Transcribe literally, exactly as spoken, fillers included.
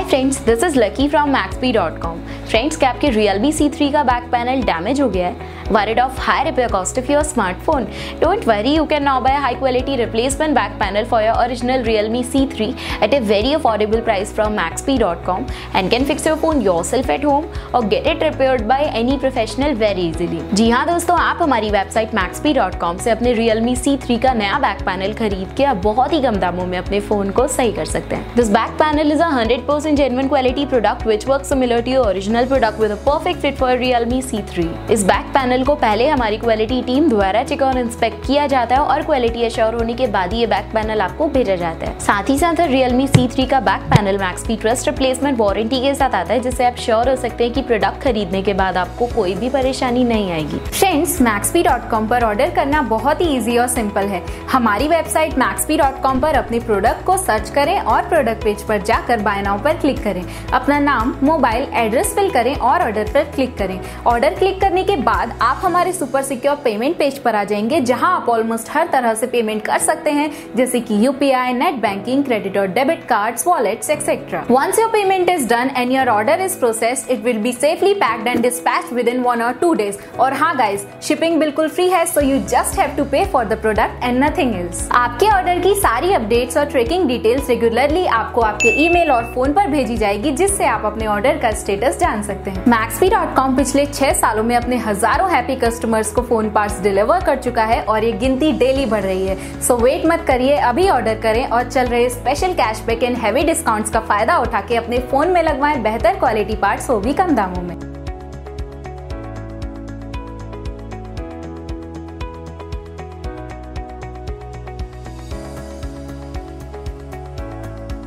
Friends, this is Lucky from Maxbhi dot com. Friends, क्या आपके Realme C three का back panel damage हो गया है? Worried of high repair cost of your smartphone? Don't worry, you can now buy a high quality replacement back panel for your original Realme C three at a very affordable price from maxbee dot com and can fix your phone yourself at home or get it repaired by any professional very easily। जी हाँ दोस्तों, आप हमारी website maxbee dot com से अपने Realme C three का नया back panel खरीद के आप बहुत ही कम दामों में अपने फोन को सही कर सकते हैं। This back panel is a one hundred percent genuine quality product which works similar to your original product with a perfect fit for Realme C three. इस बैक पैनल को पहले हमारी क्वालिटी टीम द्वारा चेक और inspect किया जाता है और क्वालिटी एश्योर होने के बाद ये बैक पैनल आपको भेजा जाता है। साथ ही साथ Realme सी थ्री का back panel Maxbhi trust replacement warranty के साथ आता है, जिससे आप श्योर हो सकते हैं कि प्रोडक्ट खरीदने के बाद आपको कोई भी परेशानी नहीं आएगी। फ्रेंड्स, मैक्सबी डॉट कॉम पर ऑर्डर करना बहुत ही इजी और सिंपल है। हमारी वेबसाइट मैक्सबी डॉट कॉम पर अपने प्रोडक्ट को सर्च करें और प्रोडक्ट पेज पर जाकर बाय नाउ पर क्लिक करें। अपना नाम, मोबाइल एड्रेस फिल करें और ऑर्डर पर क्लिक करें। ऑर्डर क्लिक करने के बाद आप हमारे सुपर सिक्योर पेमेंट पेज पर आ जाएंगे, जहां आप ऑलमोस्ट हर तरह से पेमेंट कर सकते हैं, जैसे कि यूपीआई, नेट बैंकिंग, क्रेडिट और debit cards, wallets etcetera. Once your payment is done and your order is processed, it will be safely packed and dispatched within one or two days. और हाँ guys, shipping बिल्कुल free है, so you just have to pay for the product and nothing else. आपके order की सारी updates और tracking details regularly आपको आपके ईमेल और फोन पर भेजी जाएगी, जिससे आप अपने ऑर्डर का स्टेटस जान सकते हैं। मैक्सबी डॉट कॉम पिछले छह सालों में अपने हजारों हैप्पी कस्टमर्स को फोन पार्ट्स डिलीवर कर चुका है और ये गिनती डेली बढ़ रही है। सो वेट मत करिए, अभी ऑर्डर करें और चल रहे special cashback and heavy discounts का फायदा उठा के अपने फोन में लगवाएं बेहतर क्वालिटी पार्ट्स, वो भी कम दामों में।